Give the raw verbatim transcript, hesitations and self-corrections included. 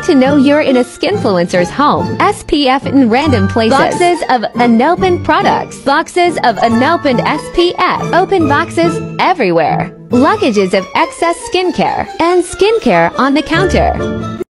How to know you're in a skinfluencer's home. S P F in random places. Boxes of unopened products. Boxes of unopened S P F. Open boxes everywhere. Luggages of excess skincare. And skincare on the counter.